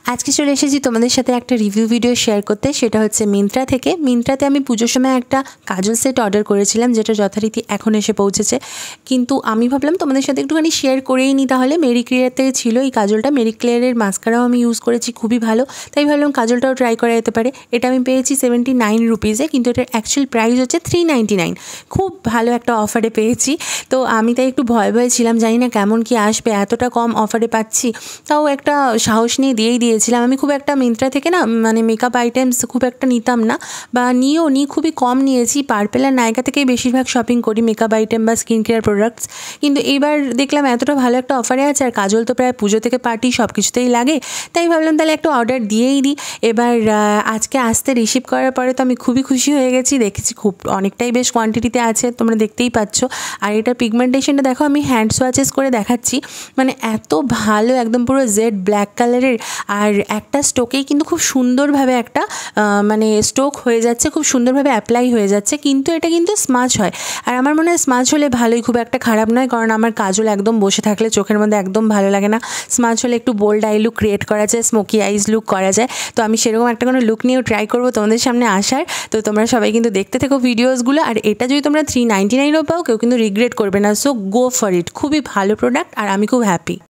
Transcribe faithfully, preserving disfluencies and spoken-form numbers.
আজকে চলে এসেছি তোমাদের সাথে একটা রিভিউ ভিডিও শেয়ার করতে। সেটা হচ্ছে মিন্ত্রা থেকে। মিন্ত্রাতে আমি পুজোর সময় একটা কাজল সেট অর্ডার করেছিলাম, যেটা যথারীতি এখন এসে পৌঁছেছে। কিন্তু আমি ভাবলাম তোমাদের সাথে একটুখানি শেয়ার করেই নিই। তাহলে মেরি ক্লিয়ারতে ছিল এই কাজলটা, মেরি ক্লিয়ারের মাস্কারাও আমি ইউজ করেছি, খুবই ভালো। তাই ভাবলাম কাজলটাও ট্রাই করা যেতে পারে। এটা আমি পেয়েছি সেভেন্টি নাইন রুপিসে, কিন্তু এটার অ্যাকচুয়াল প্রাইস হচ্ছে থ্রি নাইনটি নাইন। খুব ভালো একটা অফারে পেয়েছি। তো আমি তাই একটু ভয় ভয় ছিলাম, জানি না কেমন কি আসবে, এতটা কম অফারে পাচ্ছি। তাও একটা সাহস নিয়ে দিয়েই দিয়েছিলাম। আমি খুব একটা মিন্ত্রা থেকে না মানে মেকআপ আইটেমস খুব একটা নিতাম না, বা নিয়েও নিই, খুবই কম নিয়েছি। পার্পেল আর নায়িকা থেকেই বেশিরভাগ শপিং করি মেকআপ আইটেম বা স্কিন কেয়ার প্রোডাক্টস। কিন্তু এইবার দেখলাম এতটা ভালো একটা অফারে আছে, আর কাজল তো প্রায় পুজো থেকে পার্টি সব কিছুতেই লাগে। তাই ভাবলাম তাহলে একটা অর্ডার দিয়েই দিই। এবার আজকে আসতে রিসিভ করার পরে তো আমি খুবই খুশি হয়ে গেছি। দেখেছি খুব অনেকটাই বেশ কোয়ান্টিটিতে আছে, তোমরা দেখতেই পাচ্ছ। আর এটা পিগমেন্টেশনটা দেখো, আমি হ্যান্ড সোয়াচেস করে দেখাচ্ছি, মানে এত ভালো, একদম পুরো জেড ব্ল্যাক কালারের। আর একটা স্টোকেই কিন্তু খুব সুন্দরভাবে একটা মানে স্টোক হয়ে যাচ্ছে, খুব সুন্দরভাবে অ্যাপ্লাই হয়ে যাচ্ছে। কিন্তু এটা কিন্তু স্মাচ হয়, আর আমার মনে হয় স্মাচ হলে ভালোই, খুব একটা খারাপ নয়। কারণ আমার কাজল একদম বসে থাকলে চোখের মধ্যে একদম ভালো লাগে না। স্মাচ হলে একটু বোল্ড আই লুক ক্রিয়েট করা যায়, স্মোকি আইজ লুক করা যায়। তো আমি সেরকম একটা কোনো লুক নিয়েও ট্রাই করবো তোমাদের সামনে আসার। তো তোমরা সবাই কিন্তু দেখতে থেকো ভিডিওসগুলো। আর এটা যদি তোমরা থ্রি নাইনটি নাইনও পাও, কেউ কিন্তু রিগ্রেট করবে না। সো গো ফর ইট, খুবই ভালো প্রোডাক্ট আর আমি খুব হ্যাপি।